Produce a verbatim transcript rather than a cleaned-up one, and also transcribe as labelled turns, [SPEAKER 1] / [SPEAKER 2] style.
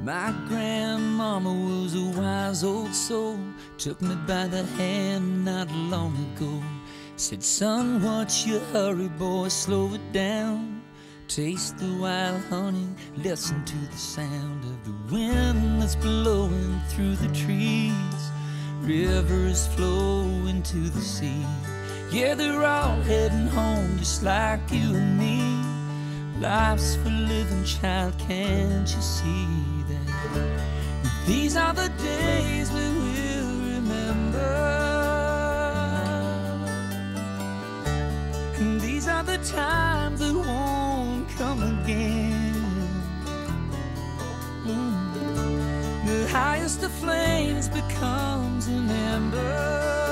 [SPEAKER 1] My grandmama was a wise old soul, took me by the hand not long ago. Said, son, what's your hurry, boy, slow it down. Taste the wild honey, listen to the sound of the wind that's blowing through the trees. Rivers flow into the sea. Yeah, they're all heading home just like you and me. Life's for living, child, can't you see that? These are the days we will remember, and these are the times that won't come again. Mm. The highest of flames becomes an ember.